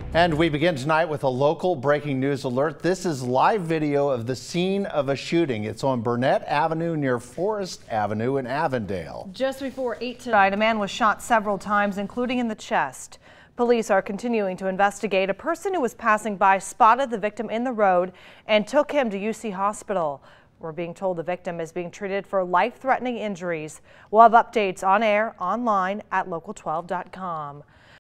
And we begin tonight with a local breaking news alert. This is live video of the scene of a shooting. It's on Burnett Avenue near Forest Avenue in Avondale. Just before 8 tonight, a man was shot several times, including in the chest. Police are continuing to investigate. A person who was passing by spotted the victim in the road and took him to UC Hospital. We're being told the victim is being treated for life-threatening injuries. We'll have updates on air, online at local12.com.